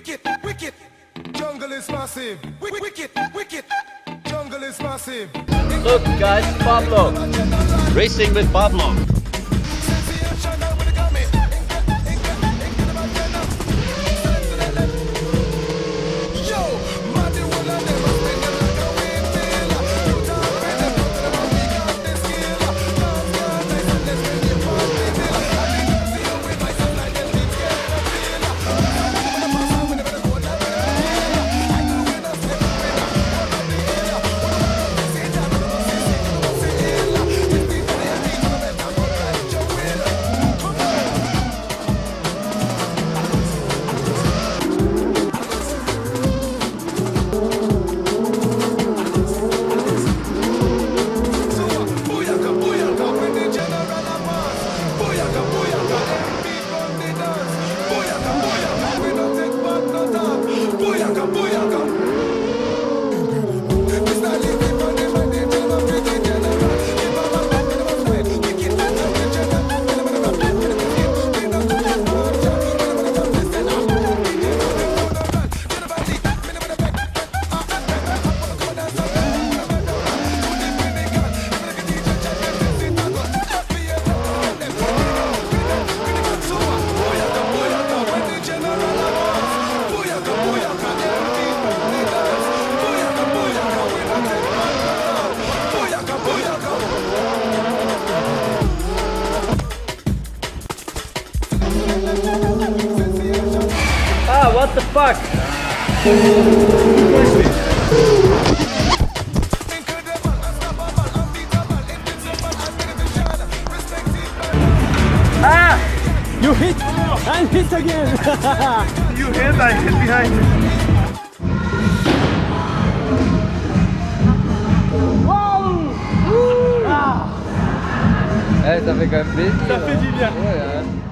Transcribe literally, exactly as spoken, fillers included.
Wicked, wicked. Jungle is massive. Wicked, wicked. Jungle is massive. Look guys, Pablo. Racing with Pablo. Ah, what the fuck? Ah! You hit! And hit again! You hit, I hit behind. Wow! Ah. Eh, ça fait quand même plaisir. Ça fait du bien. Ouais, hein.